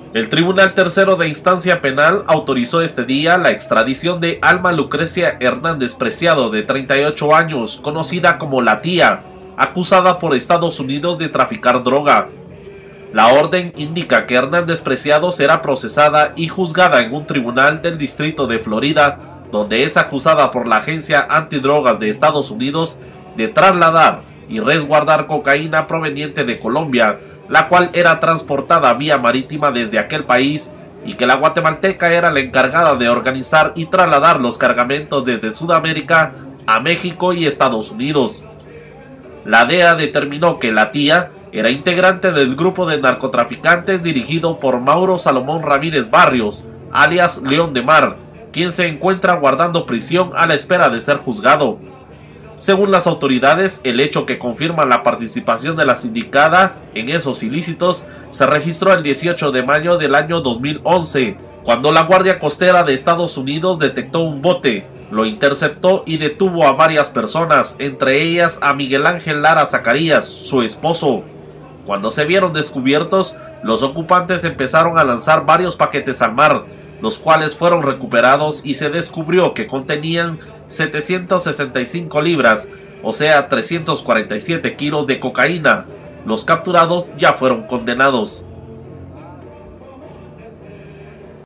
El Tribunal Tercero de Instancia Penal autorizó este día la extradición de Alma Lucrecia Hernández Preciado, de 38 años, conocida como La Tía, acusada por Estados Unidos de traficar droga. La orden indica que Hernández Preciado será procesada y juzgada en un tribunal del Distrito de Florida, donde es acusada por la Agencia Antidrogas de Estados Unidos de trasladar y resguardar cocaína proveniente de Colombia, la cual era transportada vía marítima desde aquel país, y que la guatemalteca era la encargada de organizar y trasladar los cargamentos desde Sudamérica a México y Estados Unidos. La DEA determinó que La Tía era integrante del grupo de narcotraficantes dirigido por Mauro Salomón Ramírez Barrios, alias León de Mar, quien se encuentra guardando prisión a la espera de ser juzgado. Según las autoridades, el hecho que confirma la participación de la sindicada en esos ilícitos se registró el 18 de mayo del año 2011, cuando la Guardia Costera de Estados Unidos detectó un bote, lo interceptó y detuvo a varias personas, entre ellas a Miguel Ángel Lara Zacarías, su esposo. Cuando se vieron descubiertos, los ocupantes empezaron a lanzar varios paquetes al mar, los cuales fueron recuperados y se descubrió que contenían 765 libras, o sea 347 kilos de cocaína. Los capturados ya fueron condenados.